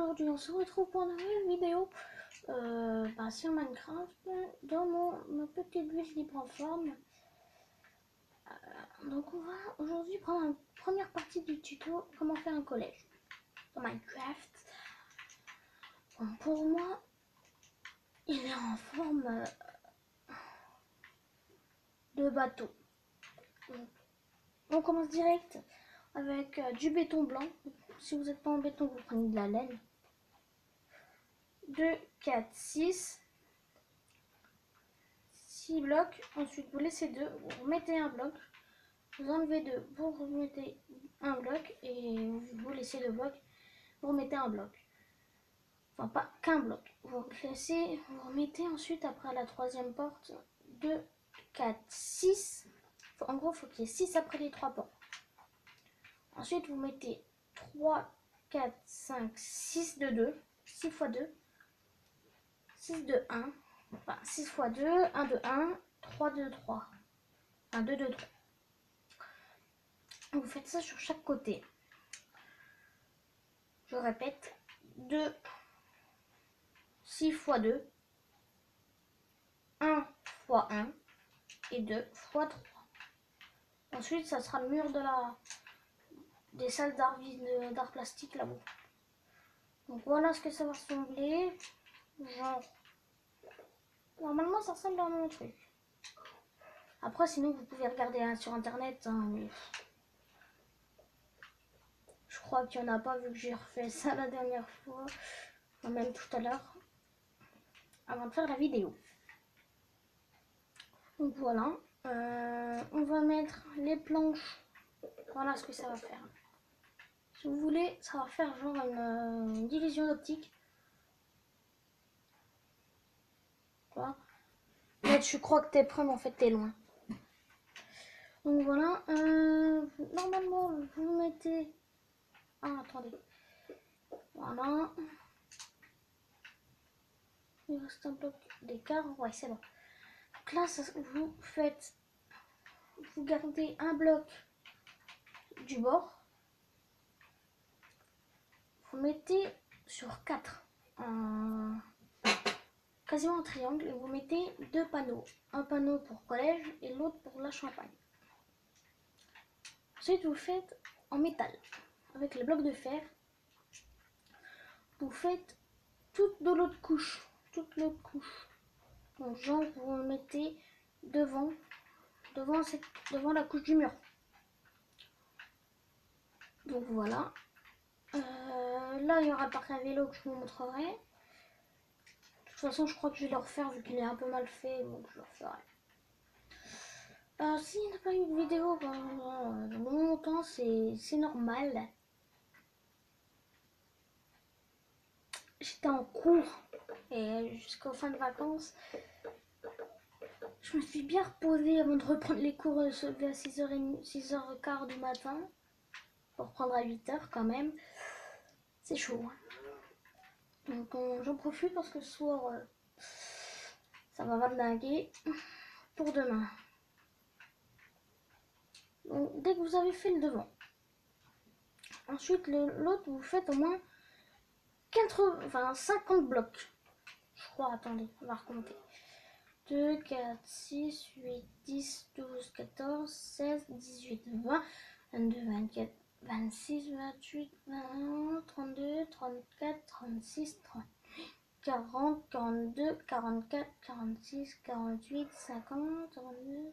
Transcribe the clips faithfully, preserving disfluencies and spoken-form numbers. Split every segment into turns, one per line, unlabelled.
aujourd'hui on se retrouve pour une nouvelle vidéo euh, bah, sur Minecraft dans mon, ma petite bulle libre en forme. Euh, donc on va aujourd'hui prendre une première partie du tuto comment faire un collège dans Minecraft. Bon, pour moi il est en forme euh, de bateau. Donc, on commence direct avec euh, du béton blanc. Si vous n'êtes pas en béton, vous prenez de la laine. deux, quatre, six. six blocs. Ensuite, vous laissez deux. Vous remettez un bloc. Vous enlevez deux. Vous remettez un bloc. Et vous laissez deux blocs. Vous remettez un bloc. Enfin, pas qu'un bloc. Vous laissez. Vous remettez ensuite, après la troisième porte, deux, quatre, six. En gros, il faut qu'il y ait six après les trois portes. Ensuite, vous mettez trois, quatre, cinq, six de deux. six fois deux. six de un. Enfin, six fois deux. un de un. trois de trois. un, deux, deux, trois. Vous faites ça sur chaque côté. Je répète. deux. six fois deux. un fois un. Et deux fois trois. Ensuite, ça sera le mur de la des salles d'art d'art plastique là-bas. Donc voilà ce que ça va ressembler. Genre, normalement ça ressemble à mon truc. Après sinon vous pouvez regarder hein, sur internet. Hein, mais... Je crois qu'il n'y en a pas vu que j'ai refait ça la dernière fois. Enfin, même tout à l'heure. Avant de faire la vidéo. Donc voilà. Euh, on va mettre les planches. Voilà ce que ça va faire. Si vous voulez, ça va faire genre une, une division d'optique. Voilà. Là, je crois que t'es prêt, mais en fait, t'es loin. Donc voilà. Euh, normalement, vous mettez... Ah, attendez. Voilà. Il reste un bloc d'écart. Ouais, c'est bon. Donc là, ça, vous faites... Vous gardez un bloc du bord. Vous mettez sur quatre. Un... quasiment un triangle. Et vous mettez deux panneaux. Un panneau pour collège et l'autre pour la champagne. Ensuite, vous faites en métal. Avec les blocs de fer. Vous faites toute de l'autre couche. Toute l'autre couche. Donc genre vous le mettez devant, devant, cette, devant la couche du mur. Donc voilà. Euh, là il y aura le parc à vélo que je vous montrerai. De toute façon je crois que je vais le refaire vu qu'il est un peu mal fait, donc je le referai. Euh, S'il n'y a pas eu de vidéo pendant longtemps, c'est normal. J'étais en cours et jusqu'aux fins de vacances. Je me suis bien reposée avant de reprendre les cours à six heures trente, six heures quinze du matin. Pour reprendre à huit heures quand même. C'est chaud. Hein. Donc j'en profite parce que ce soir, euh, ça va valdinguer pour demain. Donc dès que vous avez fait le devant. Ensuite l'autre vous faites au moins quatre-vingts, enfin cinquante blocs. Je crois, attendez, on va recompter. deux, quatre, six, huit, dix, douze, quatorze, seize, dix-huit, vingt, vingt-deux, vingt-quatre, vingt-six, vingt-huit, vingt-et-un, trente-deux, trente-quatre, trente-six, trente-huit, quarante, quarante-deux, quarante-quatre, quarante-six, quarante-huit, cinquante, quarante-deux,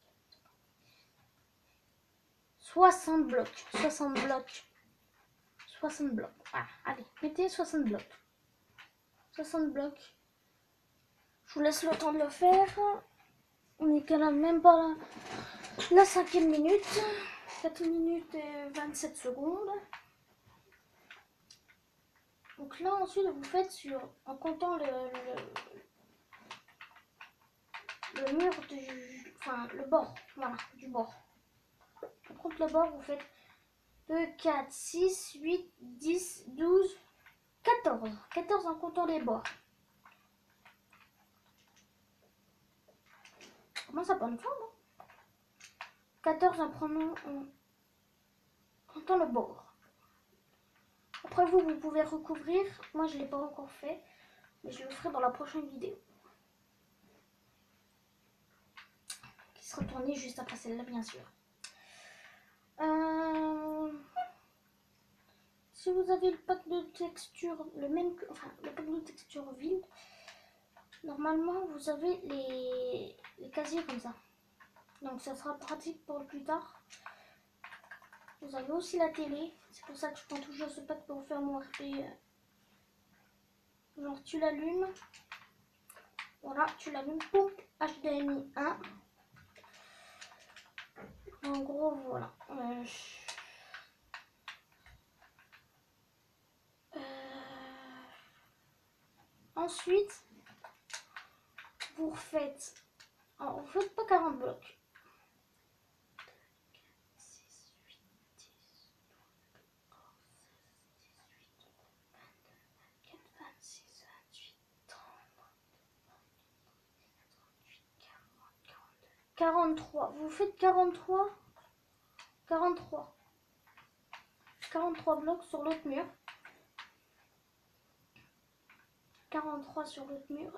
soixante blocs. soixante blocs. soixante blocs. Ah, allez, mettez soixante blocs. soixante blocs. Je vous laisse le temps de le faire. On est quand même pas la, la cinquième minute. quatre minutes et vingt-sept secondes. Donc là ensuite vous faites sur, en comptant le, le, le mur du, enfin le bord, voilà, du bord. On compte le bord, vous faites deux, quatre, six, huit, dix, douze, quatorze. quatorze en comptant les bords. Comment ça prend forme hein? quatorze en prenant en comptant le bord. Après vous, vous pouvez recouvrir. Moi, je ne l'ai pas encore fait, mais je le ferai dans la prochaine vidéo. Qui sera tournée juste après celle-là, bien sûr. Euh... Si vous avez le pack de texture, le même que, enfin, le pack de texture vide, normalement, vous avez les, les casiers comme ça. Donc, ça sera pratique pour plus tard. Vous avez aussi la télé. C'est pour ça que je prends toujours ce pack pour faire mon R P. Genre, tu l'allumes. Voilà, tu l'allumes. Pour H D M I un. En gros, voilà. Euh, euh, ensuite, vous refaites. Alors, vous faites pas quarante blocs. quarante-trois. Vous faites quarante-trois. quarante-trois. quarante-trois blocs sur l'autre mur. quarante-trois sur l'autre mur.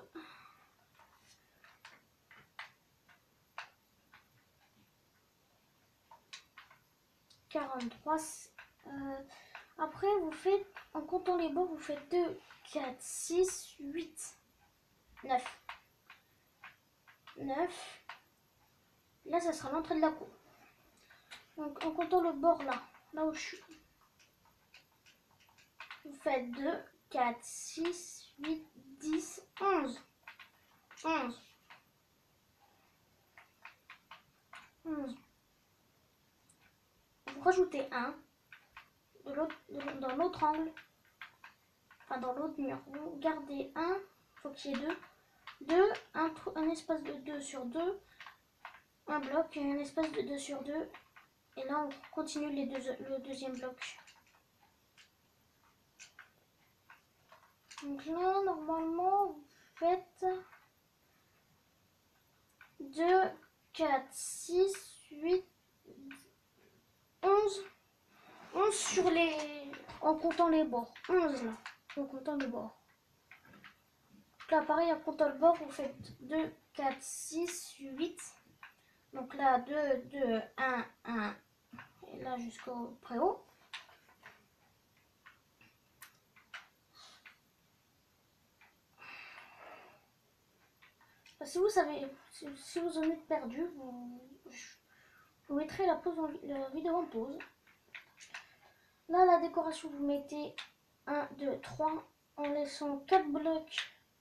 quarante-trois. Euh, après, vous faites, en comptant les bords, vous faites deux, quatre, six, huit, neuf. neuf. Là, ça sera l'entrée de la cour. Donc, en comptant le bord là, là où je suis, vous faites deux, quatre, six, huit, dix, onze. onze. onze. Vous rajoutez un de l'autre, dans l'autre angle, enfin dans l'autre mur. Vous gardez un, il faut qu'il y ait deux. deux, un, un espace de deux sur deux, un bloc et un espace de deux sur deux. Et là, on continue les deux, le deuxième bloc. Donc là, normalement, vous faites deux, quatre, six, huit, onze. onze sur les... en comptant les bords. onze là, en comptant les bords. Donc là, pareil, en comptant le bord, vous faites deux, quatre, six, huit. Donc là, deux, deux, un, un. Et là, jusqu'au préau. Si vous savez, si, si vous en êtes perdu, vous, vous mettrez la, pause en, la vidéo en pause. Là, la décoration, vous mettez un, deux, trois en laissant quatre blocs,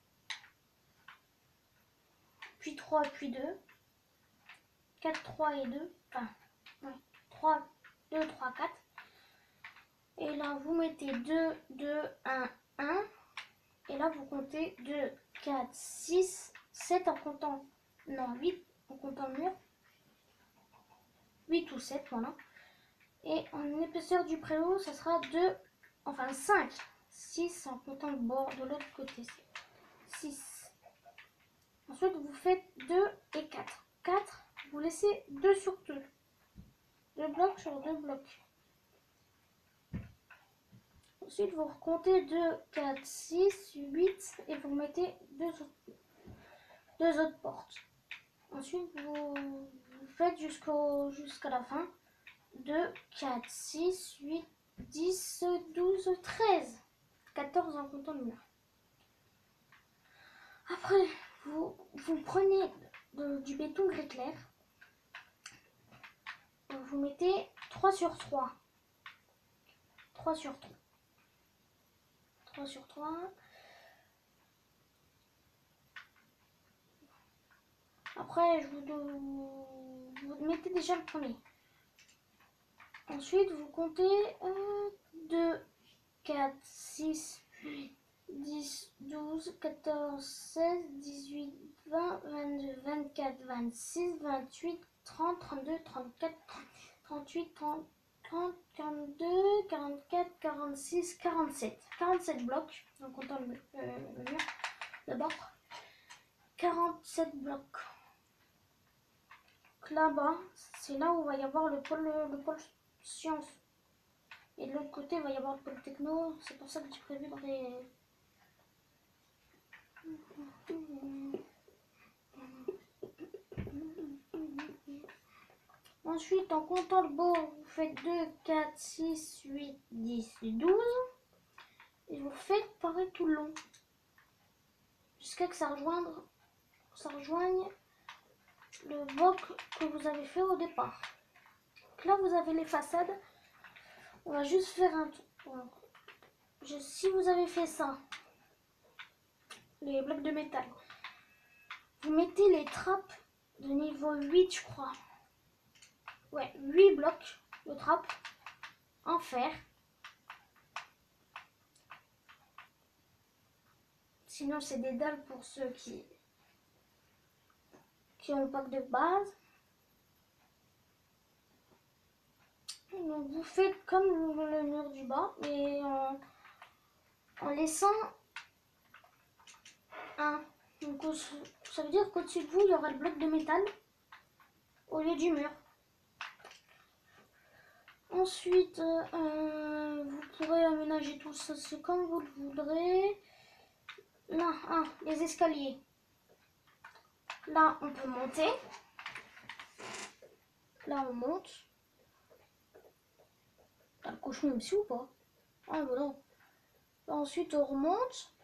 puis trois, puis deux. quatre, trois et deux. Enfin, ouais, trois, deux, trois, quatre. Et là, vous mettez deux, deux, un, un. Et là, vous comptez deux, quatre, six, sept en comptant. Non, huit en comptant le mur. huit ou sept, voilà. Et en épaisseur du préau, ça sera deux, enfin cinq. six en comptant le bord de l'autre côté. six. Ensuite, vous faites deux et quatre. quatre, vous laissez deux sur deux. deux blocs sur deux blocs. Ensuite, vous recomptez deux, quatre, six, huit et vous mettez deux autres, deux autres portes. Ensuite, vous, vous faites jusqu'au, jusqu'à la fin. deux, quatre, six, huit, dix, douze, treize. quatorze en comptant le mur. Après, vous, vous prenez de, du béton gris clair. Vous mettez trois sur trois. trois sur trois. trois sur trois. Après, je vous, vous mettez déjà le premier. Ensuite, vous comptez euh, deux, quatre, six, huit, dix, douze, quatorze, seize, dix-huit, vingt, vingt-deux, vingt-quatre, vingt-six, vingt-huit, trente, trente-deux, trente-quatre, trente-huit, trente, trente, quarante-deux, quarante-quatre, quarante-six, quarante-sept. quarante-sept blocs, en comptant le, euh, le mur d'abord. quarante-sept blocs. Là-bas, c'est là où va y avoir le pôle, le pôle science. Et de l'autre côté, il va y avoir le pôle techno. C'est pour ça que j'ai prévu de ré... Ensuite, en comptant le bord, vous faites deux, quatre, six, huit, dix, douze. Et vous faites pareil tout le long. Jusqu'à que ça rejoigne, ça rejoigne le bloc que vous avez fait au départ. Donc là, vous avez les façades. On va juste faire un tour. Je, si vous avez fait ça, les blocs de métal, vous mettez les trappes de niveau huit, je crois. Ouais, huit blocs de trappes en fer. Sinon, c'est des dalles pour ceux qui, qui ont le pack de base. Donc, vous faites comme le mur du bas, mais en, en laissant un. Donc, ça veut dire qu'au-dessus de vous, il y aura le bloc de métal au lieu du mur. Ensuite, euh, vous pourrez aménager tout ça, c'est comme vous le voudrez. Là, ah, les escaliers. Là, on peut monter. Là, on monte. T'as le cochon même si ou pas? Ah, bah non. Ensuite, on remonte.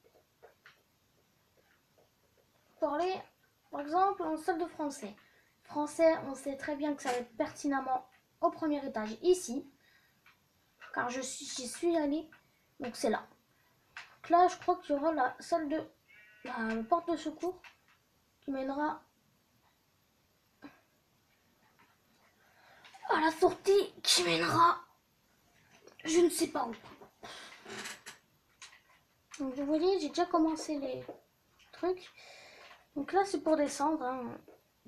Parler, par exemple, en salle de français. Français, on sait très bien que ça va être pertinemment au premier étage ici. Car je suis, j'y suis allée. Donc, c'est là. Donc là, je crois qu'il y aura la salle de... la porte de secours qui mènera à la sortie qui mènera je ne sais pas où. Donc vous voyez, j'ai déjà commencé les trucs. Donc là, c'est pour descendre. Hein.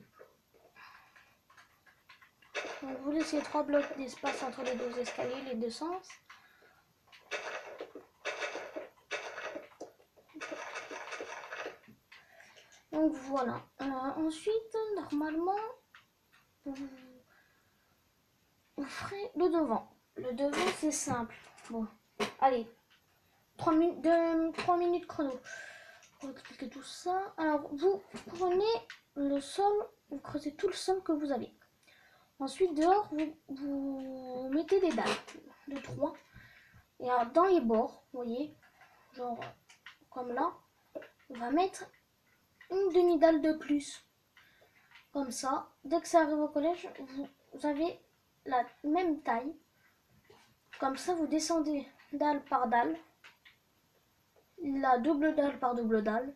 Donc vous laissez trois blocs d'espace entre les deux escaliers, les deux sens. Donc voilà. Euh, ensuite, normalement, vous, vous ferez le devant. Le devant, c'est simple. Bon, allez, trois minutes, deux, trois minutes chrono. Pour expliquer tout ça. Alors, vous prenez le sol, vous creusez tout le sol que vous avez. Ensuite, dehors, vous, vous mettez des dalles de trois. Et alors, dans les bords, vous voyez, genre comme là, on va mettre une demi-dalle de plus. Comme ça, dès que ça arrive au collège, vous, vous avez la même taille. Comme ça, vous descendez dalle par dalle. La double dalle par double dalle.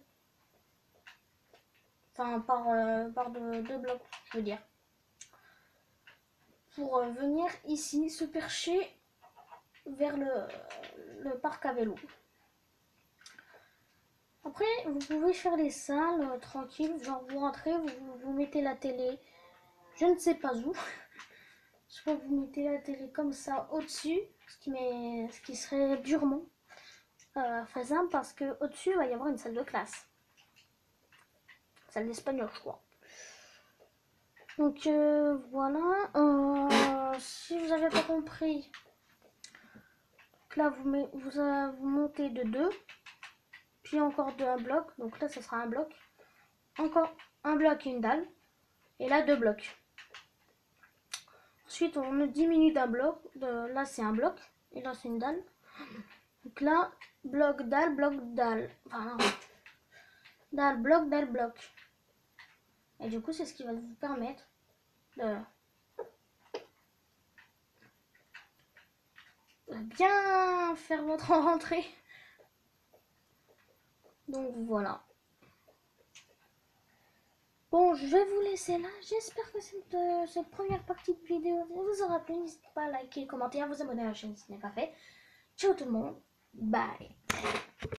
Enfin, par, euh, par deux, deux blocs, je veux dire. Pour euh, venir ici se percher vers le, le parc à vélo. Après, vous pouvez faire les salles euh, tranquilles. Genre, vous rentrez, vous, vous mettez la télé, je ne sais pas où. Je crois que vous mettez la télé comme ça au-dessus, ce qui, met, ce qui serait durement euh, faisable parce que au-dessus, il va y avoir une salle de classe. Salle d'espagnol, je crois. Donc euh, voilà. Euh, si vous n'avez pas compris, donc là vous, met, vous, euh, vous montez de deux, puis encore de un bloc. Donc là, ça sera un bloc. Encore un bloc et une dalle. Et là, deux blocs. Ensuite, on diminue d'un bloc. De, là, c'est un bloc. Et là, c'est une dalle. Donc là, bloc, dalle, bloc, dalle. Enfin, non. Dalle, bloc, dalle, bloc. Et du coup, c'est ce qui va vous permettre de, de bien faire votre rentrée. Donc voilà. Bon, je vais vous laisser là. J'espère que cette, euh, cette première partie de vidéo vous aura plu. N'hésitez pas à liker, commenter, à vous abonner à la chaîne si ce n'est pas fait. Ciao tout le monde. Bye.